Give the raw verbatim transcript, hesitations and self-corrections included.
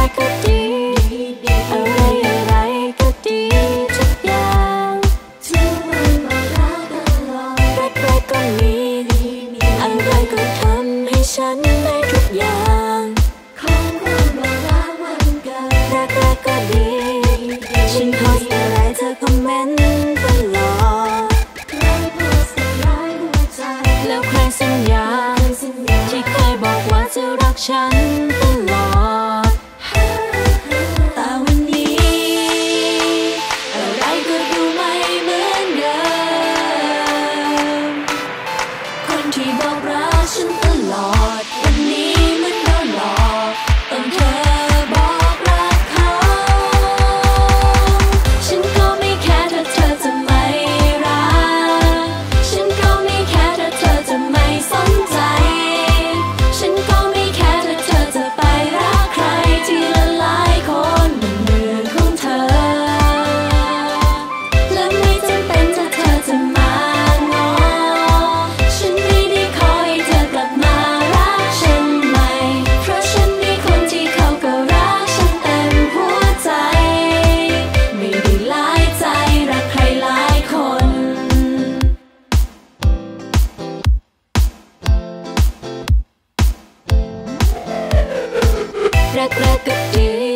กๆก็ดีอะไรอะไรก็ดีทุกอย่างที่มันมารักตลอดแรกๆก็มีอะไรก็ทำให้ฉันได้ทุกอย่างของความมารักวันเกิดแรกๆก็ดีฉันโพสต์อะไรเธอคอมเมนต์ตลอดใครโพสต์ร้ายหัวใจแล้วใครสัญญาที่เคยบอกว่าจะรักฉันตลอดแต่วันนี้อะไรก็ดูไม่เหมือนเดิมคนที่บอกรักฉันตลอดวันนี้เหมือนโดนหลอกต้องเธอบอกรักเขาฉันก็ไม่แค่ถ้าเธอจะไม่รักฉันก็ไม่แค่ถ้าเธอจะไม่สนใจฉันก็ไม่แค่ถ้าเธอจะไปรักใครที่ละลายคนบนเรื่องของเธอและไม่จำเป็นถ้าเธอจะมางอฉันไม่ได้ขอให้เธอกลับมารักฉันใหม่เพราะฉันมีคนที่เขาก็รักฉันเต็มหัวใจไม่ได้หลายใจรักใครหลายคนแรกๆก็ดี